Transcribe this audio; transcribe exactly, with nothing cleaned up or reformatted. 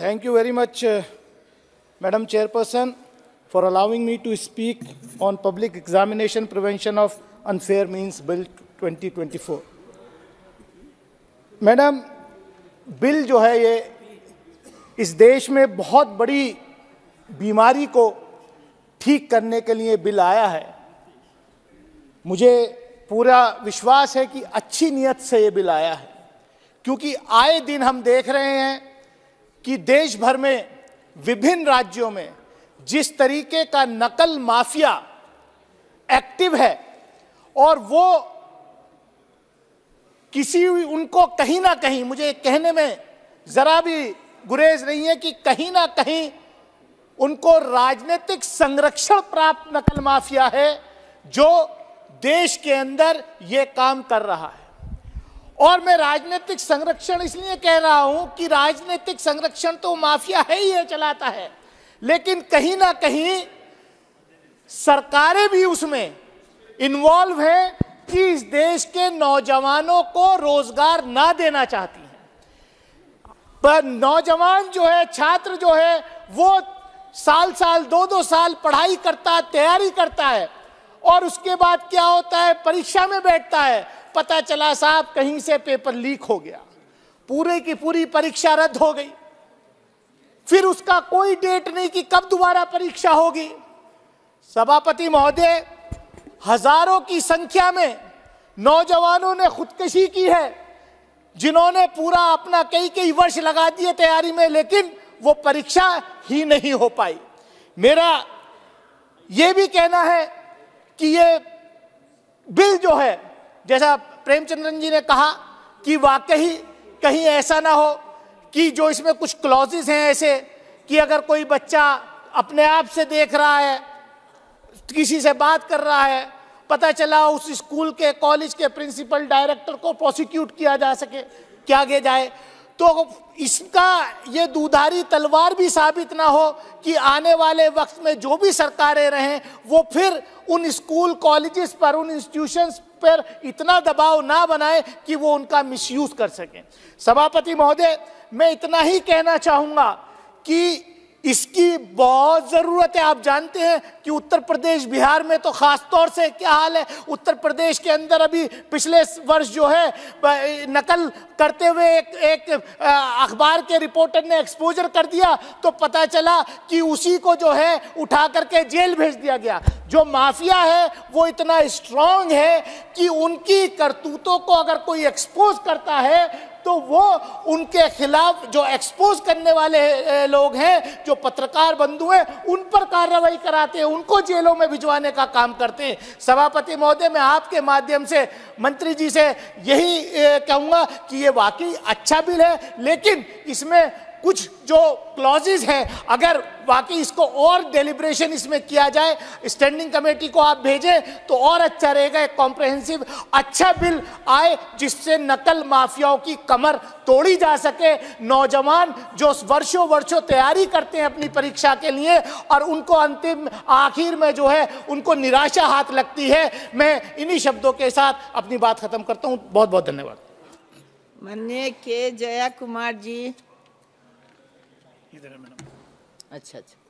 Thank you very much, uh, Madam Chairperson, for allowing me to speak on Public Examination Prevention of Unfair Means Bill twenty twenty-four. Madam, bill जो है ये इस देश में बहुत बड़ी बीमारी को ठीक करने के लिए बिल आया है। मुझे पूरा विश्वास है कि अच्छी नीयत से ये बिल आया है, क्योंकि आए दिन हम देख रहे हैं कि देश भर में विभिन्न राज्यों में जिस तरीके का नकल माफिया एक्टिव है और वो किसी उनको कहीं ना कहीं, मुझे कहने में जरा भी गुरेज नहीं है कि कहीं ना कहीं उनको राजनीतिक संरक्षण प्राप्त नकल माफिया है जो देश के अंदर ये काम कर रहा है। और मैं राजनीतिक संरक्षण इसलिए कह रहा हूं कि राजनीतिक संरक्षण तो माफिया है ही है, चलाता है, लेकिन कहीं ना कहीं सरकारें भी उसमें इन्वॉल्व हैं कि इस देश के नौजवानों को रोजगार ना देना चाहती हैं। पर नौजवान जो है, छात्र जो है, वो साल साल दो दो साल पढ़ाई करता है, तैयारी करता है, और उसके बाद क्या होता है, परीक्षा में बैठता है, पता चला साहब कहीं से पेपर लीक हो गया, पूरे की पूरी परीक्षा रद्द हो गई, फिर उसका कोई डेट नहीं कि कब दोबारा परीक्षा होगी। सभापति महोदय, हजारों की संख्या में नौजवानों ने खुदकुशी की है, जिन्होंने पूरा अपना कई कई वर्ष लगा दिए तैयारी में, लेकिन वो परीक्षा ही नहीं हो पाई। मेरा ये भी कहना है कि ये बिल जो है, जैसा प्रेमचंद्रन जी ने कहा कि वाकई कहीं ऐसा ना हो कि जो इसमें कुछ क्लॉजेस हैं ऐसे कि अगर कोई बच्चा अपने आप से देख रहा है, किसी से बात कर रहा है, पता चला उस स्कूल के, कॉलेज के प्रिंसिपल, डायरेक्टर को प्रोसिक्यूट किया जा सके, क्या आगे जाए, तो इसका ये दुधारी तलवार भी साबित ना हो कि आने वाले वक्त में जो भी सरकारें रहें वो फिर उन स्कूल, कॉलेजेस पर, उन इंस्टीट्यूशंस पर इतना दबाव ना बनाए कि वो उनका मिसयूज कर सकें। सभापति महोदय, मैं इतना ही कहना चाहूंगा कि इसकी बहुत जरूरत है। आप जानते हैं कि उत्तर प्रदेश, बिहार में तो खास तौर से क्या हाल है। उत्तर प्रदेश के अंदर अभी पिछले वर्ष जो है नकल करते हुए एक, एक अखबार के रिपोर्टर ने एक्सपोजर कर दिया, तो पता चला कि उसी को जो है उठा करके जेल भेज दिया गया। जो माफिया है वो इतना स्ट्रांग है कि उनकी करतूतों को अगर कोई एक्सपोज करता है तो वो उनके खिलाफ, जो एक्सपोज करने वाले लोग हैं, जो पत्रकार बंधु हैं, उन पर कार्रवाई कराते हैं, उनको जेलों में भिजवाने का काम करते हैं। सभापति महोदय, मैं आपके माध्यम से मंत्री जी से यही कहूंगा कि ये वाकई अच्छा बिल है, लेकिन इसमें कुछ जो क्लॉजेस हैं, अगर वाकई इसको और डेलिब्रेशन इसमें किया जाए, स्टैंडिंग कमेटी को आप भेजें तो और अच्छा रहेगा। एक कॉम्प्रहेंसिव अच्छा बिल आए जिससे नकल माफियाओं की कमर तोड़ी जा सके। नौजवान जो वर्षों वर्षों तैयारी करते हैं अपनी परीक्षा के लिए और उनको अंतिम आखिर में जो है उनको निराशा हाथ लगती है। मैं इन्हीं शब्दों के साथ अपनी बात खत्म करता हूँ। बहुत बहुत धन्यवाद। माननीय के जया कुमार जी। इधर है मैडम। अच्छा अच्छा।